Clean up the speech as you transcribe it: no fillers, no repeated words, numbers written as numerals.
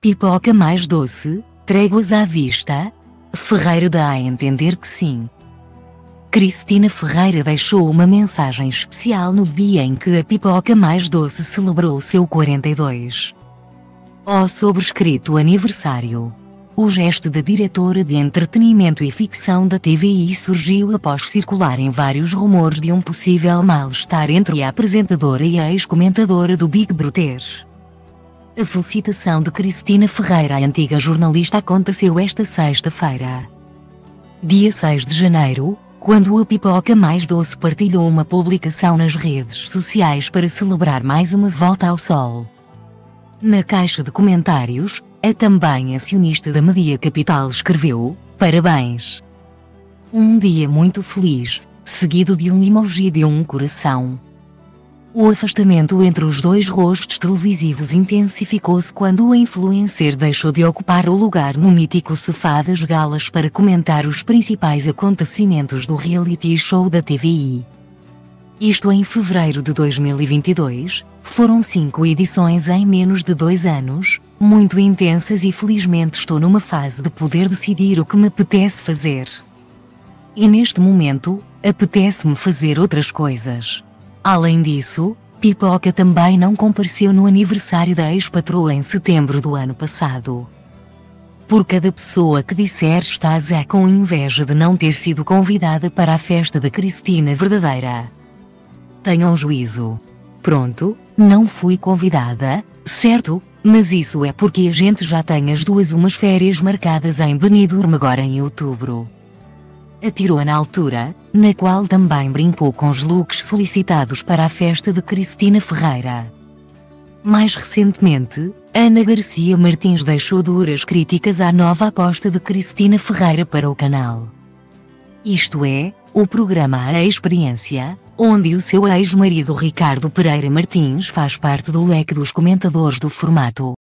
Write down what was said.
Pipoca mais doce, tréguas à vista? Ferreira dá a entender que sim. Cristina Ferreira deixou uma mensagem especial no dia em que a Pipoca mais doce celebrou seu 42. Sobrescrito aniversário. O gesto da diretora de entretenimento e ficção da TVI surgiu após circularem vários rumores de um possível mal-estar entre a apresentadora e a ex-comentadora do Big Brother. A felicitação de Cristina Ferreira à antiga jornalista aconteceu esta sexta-feira, dia 6 de janeiro, quando a Pipoca mais doce partilhou uma publicação nas redes sociais para celebrar mais uma volta ao sol. Na caixa de comentários, a também acionista da Media Capital escreveu: "Parabéns! Um dia muito feliz", seguido de um emoji de um coração. O afastamento entre os dois rostos televisivos intensificou-se quando a influencer deixou de ocupar o lugar no mítico sofá das galas para comentar os principais acontecimentos do reality show da TVI. Isto em fevereiro de 2022, foram 5 edições em menos de 2 anos, muito intensas, e felizmente estou numa fase de poder decidir o que me apetece fazer. E neste momento, apetece-me fazer outras coisas. Além disso, Pipoca também não compareceu no aniversário da ex-patroa em setembro do ano passado. Por cada pessoa que disser estás com inveja de não ter sido convidada para a festa da Cristina verdadeira. Tenham juízo. Pronto, não fui convidada, certo, mas isso é porque a gente já tem as duas umas férias marcadas em Benidorm agora em outubro. Atirou na altura, na qual também brincou com os looks solicitados para a festa de Cristina Ferreira. Mais recentemente, Ana Garcia Martins deixou duras críticas à nova aposta de Cristina Ferreira para o canal. Isto é, o programa A Experiência, onde o seu ex-marido Ricardo Pereira Martins faz parte do leque dos comentadores do formato.